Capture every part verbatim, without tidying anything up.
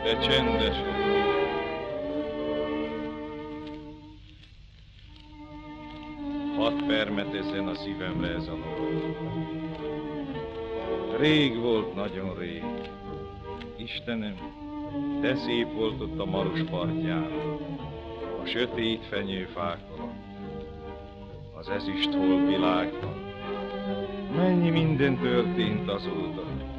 De csendesen. Hadd permetezzen a szívemre ez a nor. Rég volt, nagyon rég. Istenem, de szép volt ott a Maros partján, a sötét fenyőfák alatt, az ezüst hold világban. Mennyi minden történt azóta,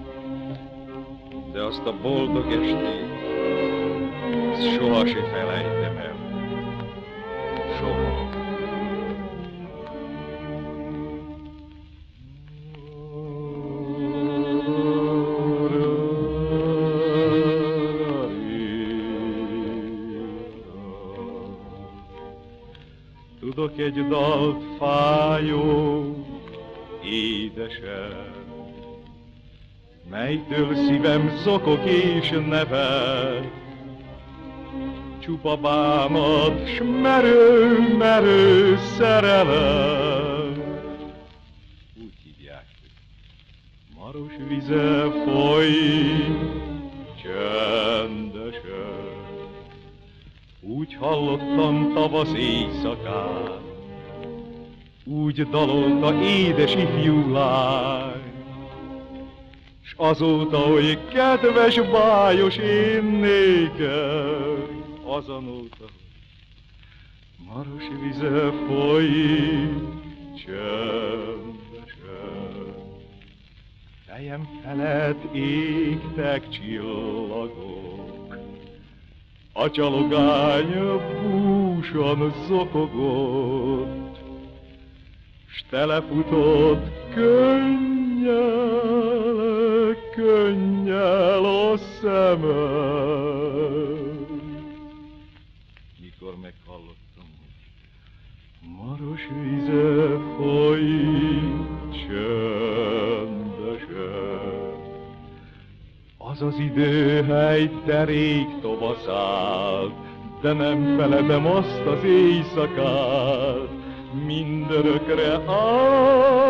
de azt a boldog estét, azt soha se felejtem el. Soha. Tudok egy dalt fájó, édesen, melytől szívem zokog és nevet, csupa bámat, s merő-merő szerelem. Úgy hívják, hogy maros vize folyik csendesen. Úgy hallottam tavasz éjszakán, úgy dalolta édes ifjú lány, s azóta oly kedves, bájos én nékem, azonóta, maros vize folyik csendesen. Fejem felett égtek csillagok, a csalogány búsan zokogott, s telefutott könnyel, könnyel a szemem. Mikor meghallottam, hogy maros vize folyik csendesen, az az időhely derék tovaszált, de nem feledem azt az éjszakát, mindörökre áll.